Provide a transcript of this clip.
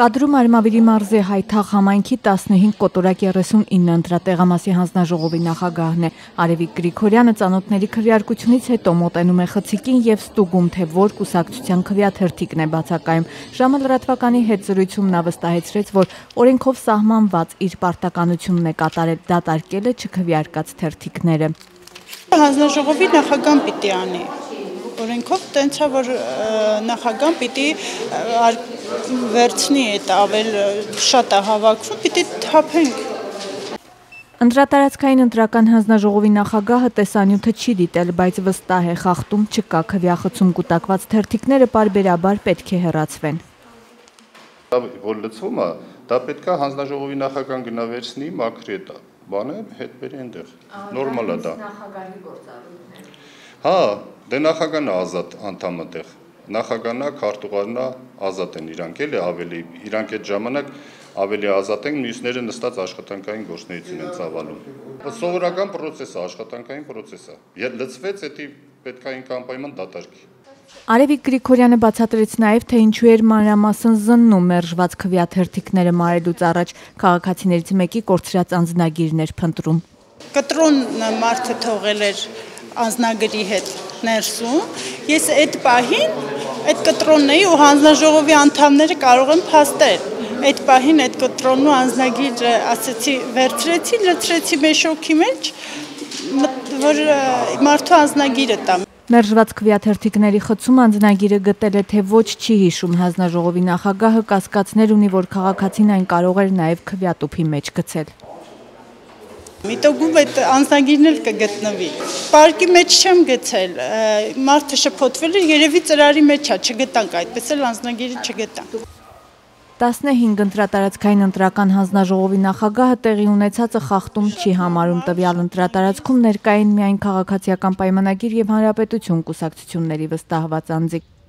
Կադրում Արմավիրի մարզի Հայթաղ համայնքի 15 կոտորակ 39 ընտրատեղամասի հանձնաժողովի նախագահն է։ Արևիկ Գրիգորյանը ծանոթների քվեարկությունից հետո մոտենում է խցիկին եւ ստուգում, թե որ կուսակցության քվեաթերթիկն է բացակայում։ Ժամը լրատվականի հետ զրույցում նա վստահեցրեց, որ օրենքով սահմանված իր պարտականությունն է կատարել, դատարկել է չքվեարկած թերթիկները։ Հանձնաժողովի նախագահն պիտի անի։ Օրենքով տենց է, որ նախագահն պիտի վերցնի այդ ավել շատ է հավաքվում, պիտի թափենք։ Ընտրատարածքային ընտրական հանձնաժողովի նախագահը տեսանյութը չի դիտել, բայց վստահ է, խախտում չկա, քվեախցում կուտակված թերթիկները պարբերաբար պետք է հեռացվեն։ Որ լծվում է, դա պետք է հանձնաժողովի նախագահան գնա վերցնի, մաքրի դա, բանը հետ բերի այնտեղ, նորմալ է դա։ Հա, դե նախագահն է ազատ անդամը տեղ, նախագահն է, քարտուղարն է, ազատ են իրանք էլի ավելի, իրանք այդ ժամանակ ավելի ազատ են, մյուսները նստած աշխատանքային գործունեություն են ծավալում։ Սովորական պրոցես է, աշխատանքային պրոցես է, լծվեց, էդի պետք է ինք անպայման դատարկի։ Արևիկ Գրիգորյանը բացատրեց նաև, թե ինչու էր մանրամասն զննում մերժված քվեաթերթիկները մարելուց առաջ, քաղաքացիներից մեկի կորցրած անձնագիրներ փնտրում։ Կտրոն մարդը թողել էր անձնագրի հետ ներսում, ես այդ պահին այդ կտրոնն էի ու հանձնաժողովի անդամները կարող են փաստել։ Այդ պահին այդ կտրոնն ու անձնագիրը ասեցի վերցրեցի, լցրեցի մեշոքի մեջ, որ մարդու անձնագիրը տամ։ Մերժված քվեաթերթիկների խցում անձնագիրը գտել է, թե ոչ չի հիշում հանձնաժողովի նախագահը, կասկածներ ունի, որ քաղաքացին այն կարող էր նաև քվեատուփի մեջ գցել։ Միտօգում այդ անձնագիրն էլ կգտնվի։ Պարկի մեջ չեմ գցել, մարդը շփոթվել էր, երևի ծրարի մեջ է, չգտանք, այդպես էլ անձնագիրը չգտանք։ 15 ընտրատարածքային ընտրական հանձնաժողովի նախագահը տեղի ունեցածը խախտում չի համարում, տվյալ ընտրատարածքում ներկային միայն քաղաքացիական պայմանագիր եւ հանրապետություն կուսակցությունների վստահված անձիկ։